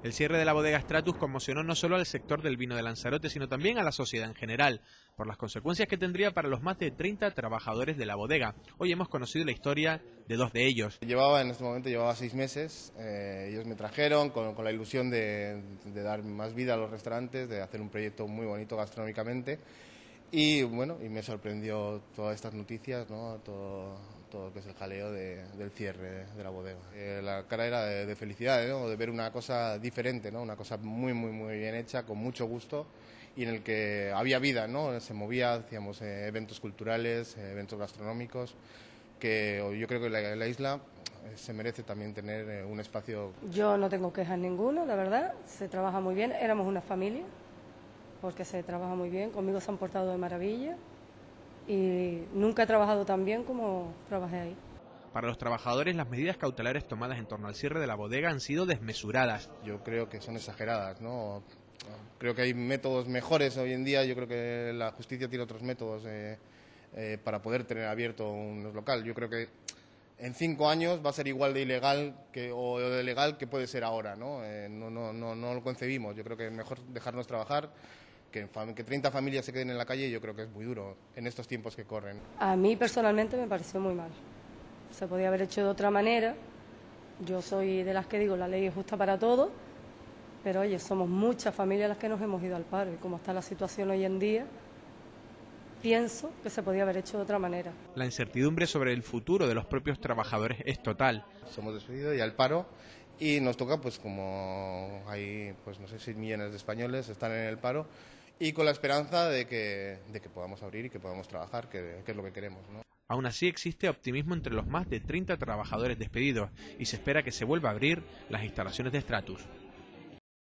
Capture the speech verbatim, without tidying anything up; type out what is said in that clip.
El cierre de la bodega Stratus conmocionó no solo al sector del vino de Lanzarote, sino también a la sociedad en general, por las consecuencias que tendría para los más de treinta trabajadores de la bodega. Hoy hemos conocido la historia de dos de ellos. Llevaba, en este momento llevaba seis meses, eh, ellos me trajeron con, con la ilusión de, de dar más vida a los restaurantes, de hacer un proyecto muy bonito gastronómicamente. Y bueno, y me sorprendió todas estas noticias, ¿no? todo, todo lo que es el jaleo de, del cierre de la bodega. Eh, la cara era de, de felicidad, ¿no? De ver una cosa diferente, ¿no? Una cosa muy, muy, muy bien hecha, con mucho gusto, y en el que había vida, ¿no? Se movía, hacíamos eh, eventos culturales, eh, eventos gastronómicos, que yo creo que la, la isla se merece también tener eh, un espacio. Yo no tengo quejas ninguno, la verdad, se trabaja muy bien, éramos una familia, porque se trabaja muy bien, conmigo se han portado de maravilla y nunca he trabajado tan bien como trabajé ahí. Para los trabajadores, las medidas cautelares tomadas en torno al cierre de la bodega han sido desmesuradas. Yo creo que son exageradas, ¿no? Creo que hay métodos mejores hoy en día, yo creo que la justicia tiene otros métodos eh, eh, para poder tener abierto un local. Yo creo que en cinco años va a ser igual de ilegal que, o de legal que puede ser ahora, ¿no? Eh, no, no, no, no lo concebimos. Yo creo que es mejor dejarnos trabajar, que, que treinta familias se queden en la calle. Yo creo que es muy duro en estos tiempos que corren. A mí personalmente me pareció muy mal. Se podía haber hecho de otra manera. Yo soy de las que digo, la ley es justa para todos, pero oye, somos muchas familias las que nos hemos ido al paro, y como está la situación hoy en día, pienso que se podía haber hecho de otra manera. La incertidumbre sobre el futuro de los propios trabajadores es total. Somos despedidos y al paro, y nos toca, pues como hay, pues no sé, seis millones de españoles están en el paro, y con la esperanza de que, de que podamos abrir y que podamos trabajar, que, que es lo que queremos, ¿no? Aún así existe optimismo entre los más de treinta trabajadores despedidos y se espera que se vuelva a abrir las instalaciones de Stratus.